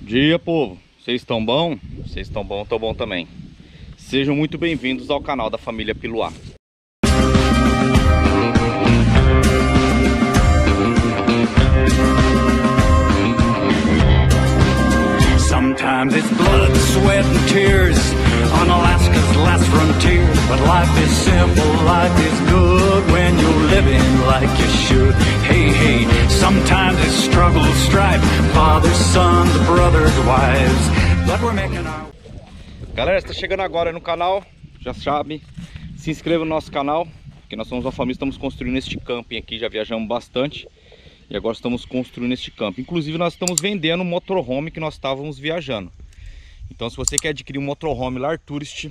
Dia, povo. Vocês estão bom? Vocês estão bom, tô bom também. Sejam muito bem-vindos ao canal da família Piluá. Sometimes it's blood, sweat and tears on Alaska's last frontier. But life is simple, life is good when you're living like you should. Hey, hey, sometimes it's struggle, strife, fathers, sons, brothers, wives. But we're making our... Galera, está chegando agora no canal, já sabe, se inscreva no nosso canal, porque nós somos uma família, estamos construindo este camping aqui, já viajamos bastante. E agora estamos construindo este camping. Inclusive nós estamos vendendo o motorhome que nós estávamos viajando. Então se você quer adquirir um motorhome Lar Tourist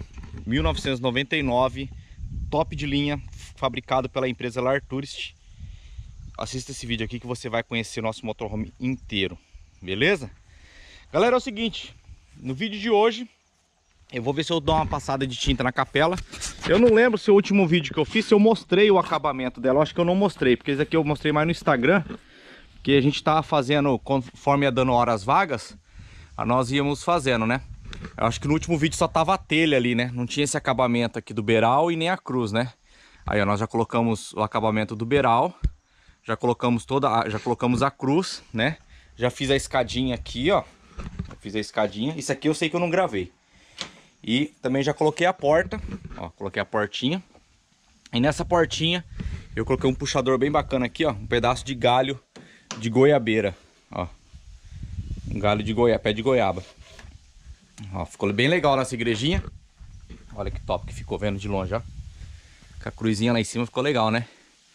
1999, top de linha, fabricado pela empresa Lar Tourist, assista esse vídeo aqui que você vai conhecer o nosso motorhome inteiro. Beleza? Galera, é o seguinte, no vídeo de hoje eu vou ver se eu dou uma passada de tinta na capela. Eu não lembro se o último vídeo que eu fiz, se eu mostrei o acabamento dela. Eu acho que eu não mostrei, porque esse aqui eu mostrei mais no Instagram, que a gente tava fazendo, conforme ia dando horas vagas, nós íamos fazendo, né? Eu acho que no último vídeo só tava a telha ali, né? Não tinha esse acabamento aqui do beiral e nem a cruz, né? Aí, ó, nós já colocamos o acabamento do beiral, já colocamos a cruz, né? Já fiz a escadinha aqui, ó. Já fiz a escadinha. Isso aqui eu sei que eu não gravei. E também já coloquei a porta, ó, coloquei a portinha. E nessa portinha eu coloquei um puxador bem bacana aqui, ó, um pedaço de galho de goiabeira, ó. Um galho de pé de goiaba. Ó, ficou bem legal nessa igrejinha. Olha que top que ficou vendo de longe, ó. Com a cruzinha lá em cima ficou legal, né?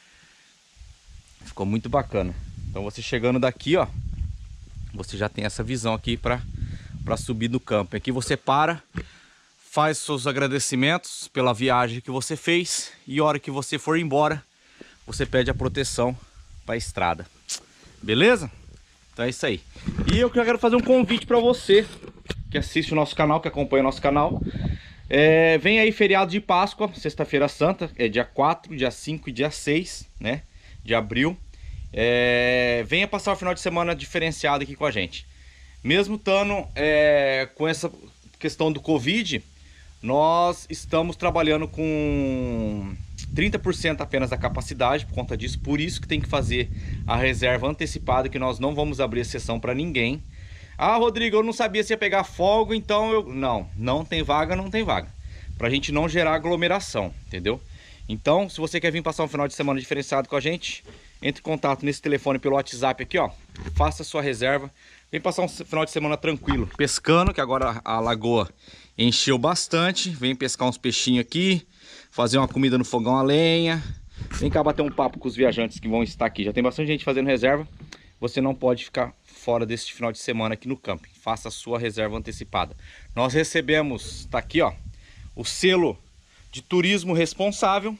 Ficou muito bacana. Então você chegando daqui, ó, você já tem essa visão aqui pra subir no campo. Aqui você para, faz seus agradecimentos pela viagem que você fez e a hora que você for embora, você pede a proteção para a estrada. Beleza? Então é isso aí. E eu quero fazer um convite para você que assiste o nosso canal, que acompanha o nosso canal. Vem aí feriado de Páscoa, sexta-feira santa, é dia 4, dia 5 e dia 6, né, de abril. Venha passar o final de semana diferenciado aqui com a gente. Mesmo estando com essa questão do Covid, nós estamos trabalhando com 30% apenas da capacidade por conta disso. Por isso que tem que fazer a reserva antecipada, que nós não vamos abrir exceção para ninguém. Ah, Rodrigo, eu não sabia se ia pegar folga, então eu... Não tem vaga, não tem vaga. Pra gente não gerar aglomeração, entendeu? Então, se você quer vir passar um final de semana diferenciado com a gente, entre em contato nesse telefone pelo WhatsApp aqui, ó. Faça a sua reserva. Vem passar um final de semana tranquilo, pescando, que agora a lagoa encheu bastante. Vem pescar uns peixinhos aqui, fazer uma comida no fogão a lenha. Vem cá bater um papo com os viajantes que vão estar aqui. Já tem bastante gente fazendo reserva. Você não pode ficar fora desse final de semana aqui no camping. Faça a sua reserva antecipada. Nós recebemos, tá aqui, ó, o selo de turismo responsável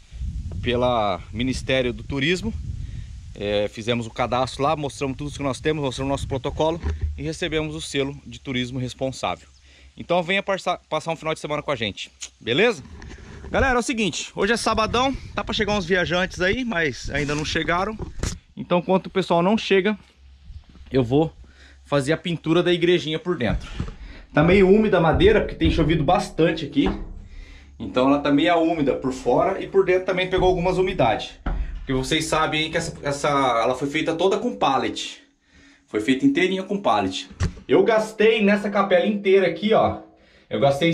pelo Ministério do Turismo. Fizemos o cadastro lá, mostramos tudo que nós temos, mostramos o nosso protocolo e recebemos o selo de turismo responsável. Então venha passar um final de semana com a gente, beleza? Galera, é o seguinte, hoje é sabadão, tá para chegar uns viajantes aí, mas ainda não chegaram. Então enquanto o pessoal não chega, eu vou fazer a pintura da igrejinha por dentro. Tá meio úmida a madeira, porque tem chovido bastante aqui. Então ela tá meio úmida por fora e por dentro também pegou algumas umidades. Porque vocês sabem que ela foi feita toda com pallet. Foi feita inteirinha com pallet. Eu gastei nessa capela inteira aqui, ó. Eu gastei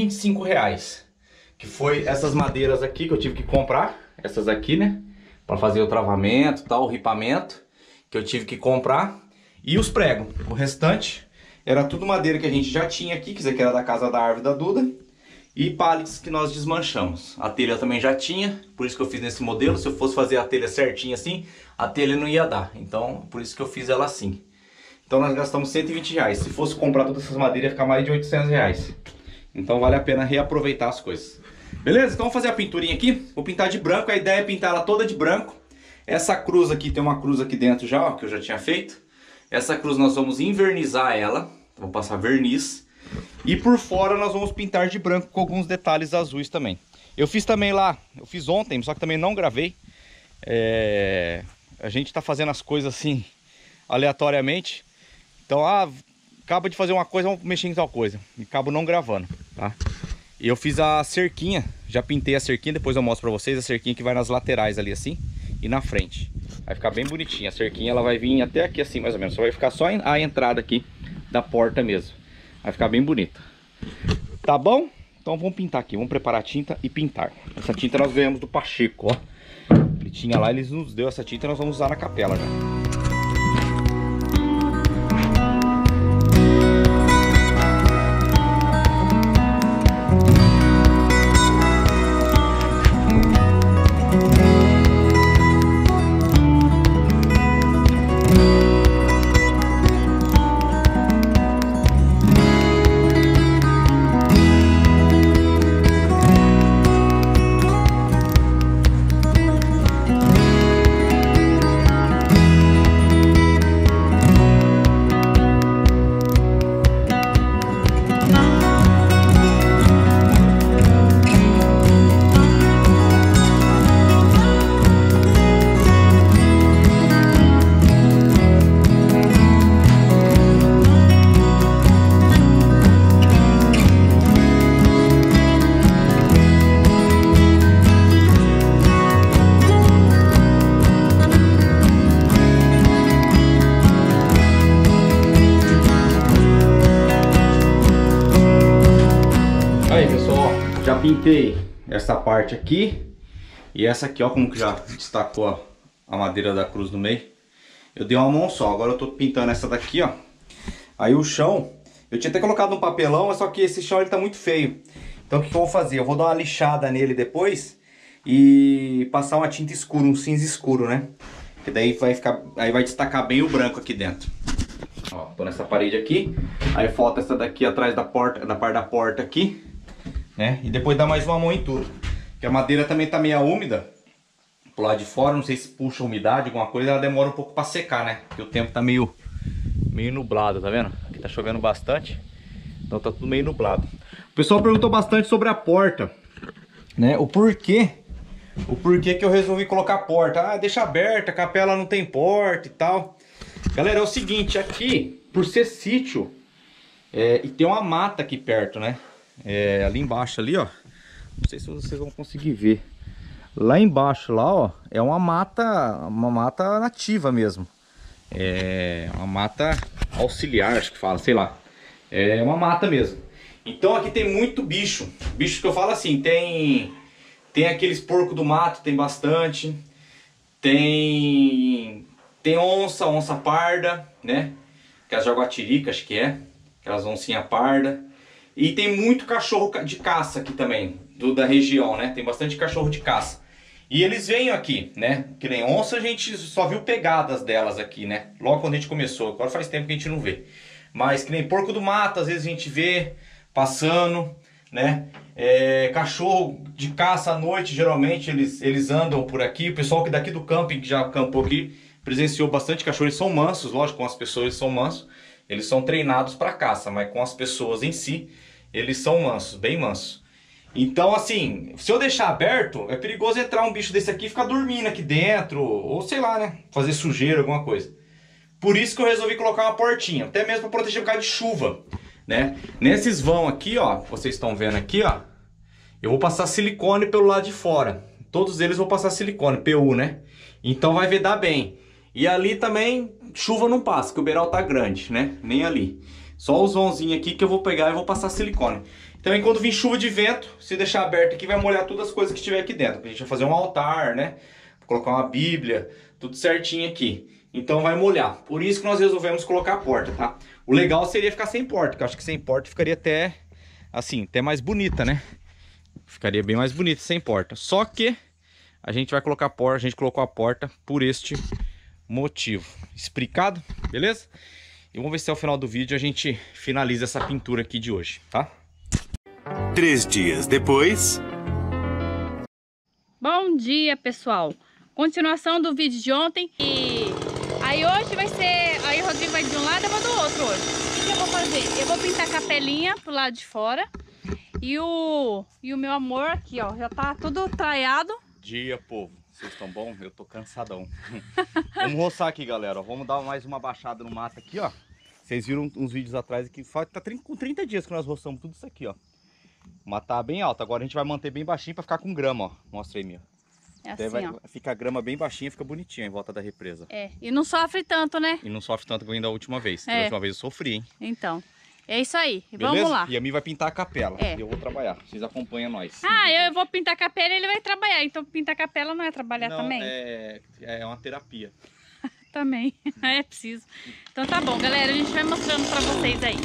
R$125. Que foi essas madeiras aqui que eu tive que comprar. Essas aqui, né? Pra fazer o travamento e tal, o ripamento. Que eu tive que comprar. E os pregos. O restante era tudo madeira que a gente já tinha aqui. Que isso aqui era da casa da árvore da Duda. E pallets que nós desmanchamos. A telha também já tinha, por isso que eu fiz nesse modelo. Se eu fosse fazer a telha certinha assim, a telha não ia dar. Então, por isso que eu fiz ela assim. Então nós gastamos R$120. Se fosse comprar todas essas madeiras, ia ficar mais de R$800. Então vale a pena reaproveitar as coisas. Beleza? Então vamos fazer a pinturinha aqui. Vou pintar de branco, a ideia é pintar ela toda de branco. Essa cruz aqui, tem uma cruz aqui dentro já, ó, que eu já tinha feito. Essa cruz nós vamos invernizar ela. Vou passar verniz. E por fora nós vamos pintar de branco com alguns detalhes azuis também. Eu fiz também lá, eu fiz ontem, só que também não gravei. A gente tá fazendo as coisas assim, aleatoriamente. Então, acaba de fazer uma coisa, vamos mexer em tal coisa. E acabo não gravando, tá? E eu fiz a cerquinha, já pintei a cerquinha, depois eu mostro pra vocês a cerquinha que vai nas laterais ali assim e na frente. Vai ficar bem bonitinha. A cerquinha ela vai vir até aqui assim mais ou menos, só vai ficar só a entrada aqui da porta mesmo. Vai ficar bem bonita. Tá bom? Então vamos pintar aqui, vamos preparar a tinta e pintar. Essa tinta nós ganhamos do Pacheco, ó. Ele tinha lá, eles nos deu essa tinta e nós vamos usar na capela já. Já pintei essa parte aqui e essa aqui, ó, como que já destacou a madeira da cruz no meio. Eu dei uma mão só, agora eu tô pintando essa daqui, ó. Aí o chão, eu tinha até colocado um papelão, mas só que esse chão ele tá muito feio. Então o que eu vou fazer? Eu vou dar uma lixada nele depois e passar uma tinta escura, um cinza escuro, né? Que daí vai ficar, aí vai destacar bem o branco aqui dentro. Ó, tô nessa parede aqui. Aí falta essa daqui atrás da porta, da parte da porta aqui. Né? E depois dá mais uma mão em tudo. Porque a madeira também tá meio úmida pro lado de fora, não sei se puxa umidade, alguma coisa, ela demora um pouco para secar, né? Porque o tempo tá meio nublado, tá vendo? Aqui tá chovendo bastante, então tá tudo meio nublado. O pessoal perguntou bastante sobre a porta, né? O porquê que eu resolvi colocar a porta. Ah, deixa aberta, a capela não tem porta e tal. Galera, é o seguinte, aqui, por ser sítio, e tem uma mata aqui perto, né? Ali embaixo ali, ó, não sei se vocês vão conseguir ver. Lá embaixo lá, ó, é uma mata nativa mesmo. É uma mata auxiliar, acho que fala, sei lá. É uma mata mesmo. Então aqui tem muito bicho. Bicho que eu falo assim, tem aqueles porcos do mato, tem bastante. Tem onça parda, né? Aquelas jaguatiricas, acho que é. Aquelas oncinha parda. E tem muito cachorro de caça aqui também, da região, né? Tem bastante cachorro de caça. E eles vêm aqui, né? Que nem onça, a gente só viu pegadas delas aqui, né? Logo quando a gente começou, agora faz tempo que a gente não vê. Mas que nem porco do mato, às vezes a gente vê passando, né? Cachorro de caça à noite, geralmente eles andam por aqui. O pessoal que daqui do camping, que já acampou aqui, presenciou bastante cachorro. Eles são mansos, lógico, com as pessoas eles são mansos. Eles são treinados para caça, mas com as pessoas em si, eles são mansos, bem mansos. Então, assim, se eu deixar aberto, é perigoso entrar um bicho desse aqui e ficar dormindo aqui dentro, ou sei lá, né? Fazer sujeira, alguma coisa. Por isso que eu resolvi colocar uma portinha, até mesmo para proteger por causa de chuva, né? Nesses vão aqui, ó, vocês estão vendo aqui, ó, eu vou passar silicone pelo lado de fora. Todos eles vou passar silicone, PU, né? Então vai vedar bem. E ali também, chuva não passa, que o beiral tá grande, né? Nem ali. Só os vãozinhos aqui que eu vou pegar e vou passar silicone. Então, quando vir chuva de vento, se deixar aberto aqui, vai molhar todas as coisas que tiver aqui dentro. A gente vai fazer um altar, né? Colocar uma bíblia, tudo certinho aqui. Então vai molhar. Por isso que nós resolvemos colocar a porta, tá? O legal seria ficar sem porta, que eu acho que sem porta ficaria até, assim, até mais bonita, né? Ficaria bem mais bonita sem porta. Só que a gente vai colocar a porta, a gente colocou a porta por este motivo. Explicado? Beleza? E vamos ver se ao final do vídeo a gente finaliza essa pintura aqui de hoje, tá? 3 dias depois. Bom dia, pessoal. Continuação do vídeo de ontem. E aí hoje vai ser... Aí o Rodrigo vai de um lado e eu vou do outro hoje. O que eu vou fazer? Eu vou pintar a capelinha pro lado de fora. E o meu amor aqui, ó, já tá tudo traiado. Dia, povo. Vocês estão bom? Eu tô cansadão. Vamos roçar aqui, galera. Vamos dar mais uma baixada no mato aqui, ó. Vocês viram uns vídeos atrás que tá com 30 dias que nós roçamos tudo isso aqui, ó. Mas tá bem alto. Agora a gente vai manter bem baixinho pra ficar com grama, ó. Mostra aí, meu. É assim, ó. Fica a grama bem baixinha, fica bonitinha em volta da represa. É, e não sofre tanto, né? E não sofre tanto como da última vez. É. Da última vez eu sofri, hein? Então, é isso aí. Beleza? Vamos lá. E a mim vai pintar a capela. É. E eu vou trabalhar. Vocês acompanham nós. Ah, eu vou pintar a capela e ele vai trabalhar. Então pintar a capela não é trabalhar não, também? É uma terapia. Também, é preciso. Então tá bom, galera, a gente vai mostrando pra vocês aí.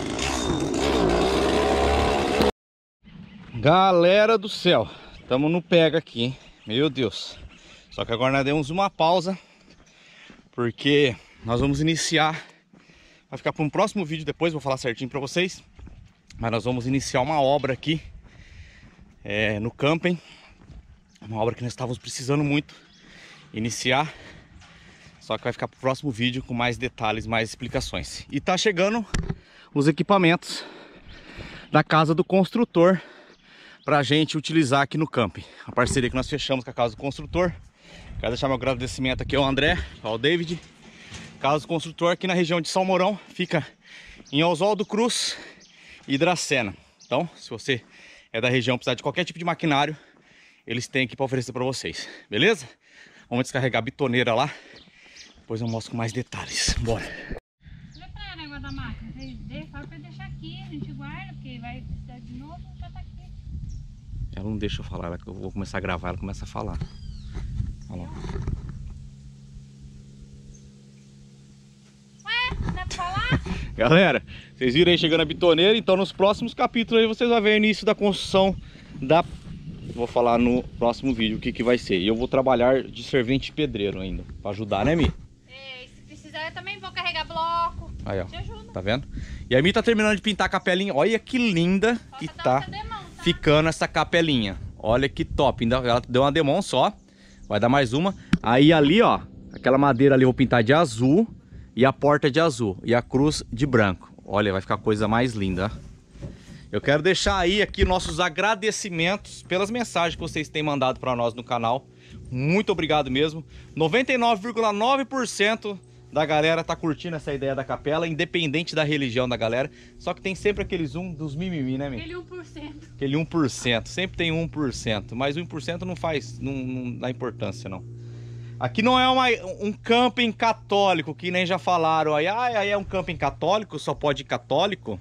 Galera do céu, estamos no pega aqui, hein? Meu Deus. Só que agora nós demos uma pausa, porque nós vamos iniciar, vai ficar para um próximo vídeo depois, vou falar certinho para vocês. Mas nós vamos iniciar uma obra aqui no camping. Uma obra que nós estávamos precisando muito iniciar. Só que vai ficar para o próximo vídeo com mais detalhes, mais explicações. E tá chegando os equipamentos da casa do construtor pra gente utilizar aqui no camping. A parceria que nós fechamos com a casa do construtor. Quero deixar meu agradecimento aqui ao André, ao David. Casa do construtor aqui na região de São Mourão. Fica em Oswaldo Cruz e Dracena. Então, se você é da região, precisar de qualquer tipo de maquinário, eles têm aqui para oferecer para vocês. Beleza? Vamos descarregar a bitoneira lá. Depois eu mostro com mais detalhes. Bora. Prepara o negócio da máquina. Fala pra deixar aqui, a gente guarda, porque vai precisar de novo, já tá aqui. Ela não deixa eu falar, eu vou começar a gravar, ela começa a falar. Olha lá. Ué, não é pra falar? Galera, vocês viram aí chegando a bitoneira, então nos próximos capítulos aí vocês vão ver o início da construção da... Vou falar no próximo vídeo o que vai ser. E eu vou trabalhar de servente pedreiro ainda, pra ajudar, né, Mi? É, se precisar eu também vou carregar bloco. Aí, ó, te ajuda. tá vendo? E a Mi tá terminando de pintar a capelinha. Olha que linda que tá ficando essa capelinha. Olha que top, ainda ela deu uma demão só. Vai dar mais uma. Aí ali, ó, aquela madeira ali eu vou pintar de azul. E a porta de azul. E a cruz de branco. Olha, vai ficar a coisa mais linda. Eu quero deixar aí aqui nossos agradecimentos pelas mensagens que vocês têm mandado para nós no canal. Muito obrigado mesmo. 99,9% da galera tá curtindo essa ideia da capela, independente da religião da galera. Só que tem sempre aqueles dos mimimi, né, Mi? Aquele 1%. Aquele 1%. Sempre tem 1%. Mas o 1% não dá importância, não. Aqui não é um camping católico, que nem já falaram aí. Aí é um camping católico, só pode ir católico.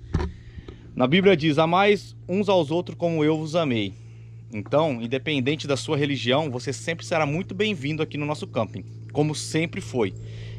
Na Bíblia diz, amais uns aos outros como eu vos amei. Então, independente da sua religião, você sempre será muito bem-vindo aqui no nosso camping, como sempre foi.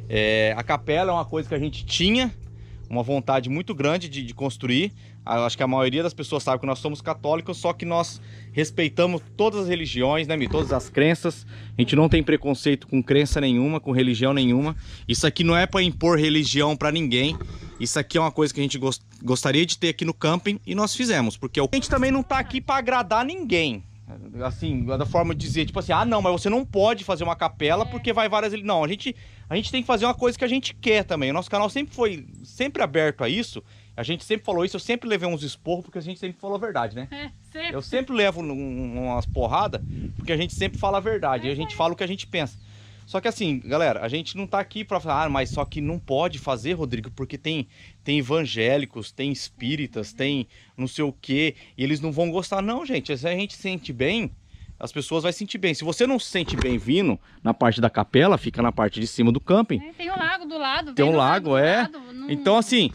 A capela é uma coisa que a gente tinha uma vontade muito grande de construir. Acho que a maioria das pessoas sabe que nós somos católicos, só que nós respeitamos todas as religiões, né, Mi? Todas as crenças. A gente não tem preconceito com crença nenhuma, com religião nenhuma. Isso aqui não é para impor religião para ninguém. Isso aqui é uma coisa que a gente gostaria de ter aqui no camping e nós fizemos, porque a gente também não tá aqui para agradar ninguém. Assim, da forma de dizer, tipo assim, ah não, mas você não pode fazer uma capela porque vai várias... Não, a gente tem que fazer uma coisa que a gente quer também. O nosso canal sempre foi aberto a isso. A gente sempre falou isso, eu sempre levei uns esporros porque a gente sempre falou a verdade, né? Sempre. Eu sempre levo umas porradas porque a gente sempre fala a verdade, e a gente fala o que a gente pensa. Só que assim, galera, a gente não tá aqui pra falar, mas só que não pode fazer, Rodrigo, porque tem evangélicos, tem espíritas, tem não sei o quê, e eles não vão gostar. Não, gente, se a gente se sente bem, as pessoas vão se sentir bem. Se você não se sente bem vindo na parte da capela, fica na parte de cima do camping. Tem um lago do lado. Tem um lago, lado, Então assim,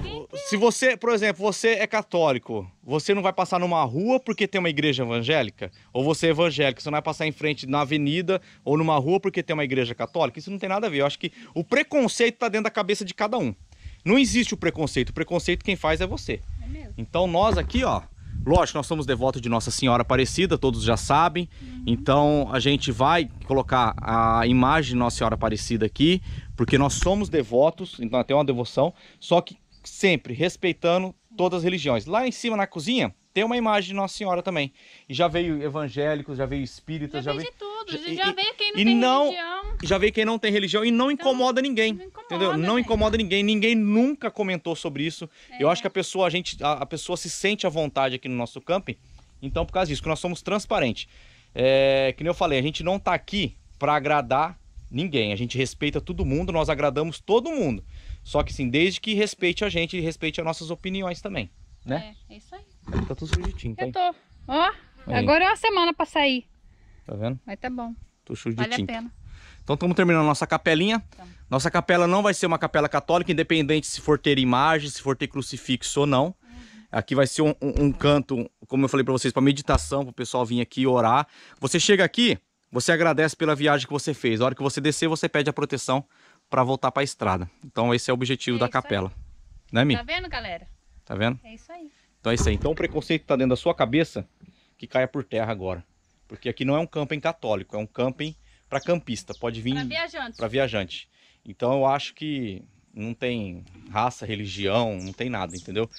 se você, por exemplo, você é católico, você não vai passar numa rua porque tem uma igreja evangélica? Ou você é evangélico, você não vai passar em frente na avenida ou numa rua porque tem uma igreja católica? Isso não tem nada a ver. Eu acho que o preconceito tá dentro da cabeça de cada um. Não existe o preconceito quem faz é você. É mesmo? Então nós aqui, ó, lógico, nós somos devotos de Nossa Senhora Aparecida, todos já sabem. Então a gente vai colocar a imagem de Nossa Senhora Aparecida aqui, porque nós somos devotos, então até uma devoção, só que sempre respeitando todas as religiões. Lá em cima na cozinha tem uma imagem de Nossa Senhora também. E já veio evangélicos, já veio espíritas, já veio de tudo, já veio quem não tem religião. Já veio quem não tem religião e não incomoda ninguém. Não incomoda, entendeu? Não incomoda ninguém. Ninguém nunca comentou sobre isso. Eu acho que a pessoa se sente à vontade aqui no nosso camping. Então, por causa disso, que nós somos transparentes. Que nem eu falei, a gente não tá aqui para agradar ninguém. A gente respeita todo mundo, nós agradamos todo mundo. Só que assim, desde que respeite a gente e respeite as nossas opiniões também, né? É isso aí. Tá tudo sujo de tinta, Eu tô. Ó, aí. agora é uma semana pra sair. Tá vendo? Mas tá bom. Tô sujo Vale de tinta. a pena. Então estamos terminando a nossa capelinha. Nossa capela não vai ser uma capela católica, independente se for ter imagem, se for ter crucifixo ou não. Aqui vai ser um canto, como eu falei para vocês, para meditação, para o pessoal vir aqui orar. Você chega aqui, você agradece pela viagem que você fez. A hora que você descer, você pede a proteção para voltar para a estrada. Então esse é o objetivo da capela. Né, Mi? Tá vendo, galera? Tá vendo? É isso aí. Então é isso aí. Então o preconceito que tá dentro da sua cabeça, que caia por terra agora. Porque aqui não é um camping católico, é um camping para campista. Pode vir para viajante. Então eu acho que não tem raça, religião, não tem nada, entendeu?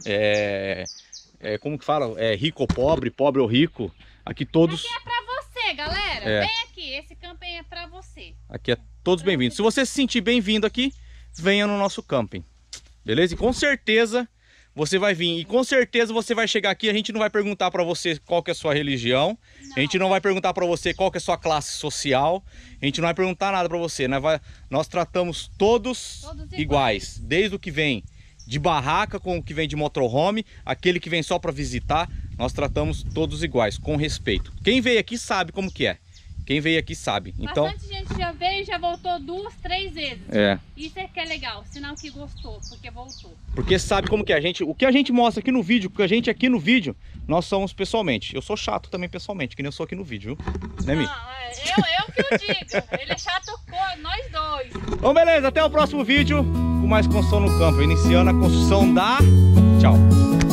Como que fala? É rico ou pobre, pobre ou rico. Aqui todos... Aqui é pra você, galera. Vem aqui, esse camping é pra você. Aqui é todos bem-vindos. Se você se sentir bem-vindo aqui, venha no nosso camping. Beleza? E com certeza você vai vir. E com certeza você vai chegar aqui. A gente não vai perguntar pra você qual que é a sua religião. Não. A gente não vai perguntar pra você qual que é a sua classe social. A gente não vai perguntar nada pra você. Nós tratamos todos iguais. Desde o que vem de barraca, com o que vem de motorhome, aquele que vem só pra visitar. Nós tratamos todos iguais, com respeito. Quem veio aqui sabe como que é. Quem veio aqui sabe. Então, bastante gente já veio e já voltou 2, 3 vezes. Isso é que é legal, sinal que gostou, porque voltou. Porque sabe como que é. O que a gente mostra aqui no vídeo, porque a gente aqui no vídeo, nós somos pessoalmente. Eu sou chato também pessoalmente, que nem eu sou aqui no vídeo, viu? Né, Mi? Não, eu que o digo. Ele é chato com nós dois. Então beleza, até o próximo vídeo com mais construção no campo. Iniciando a construção da... Tchau.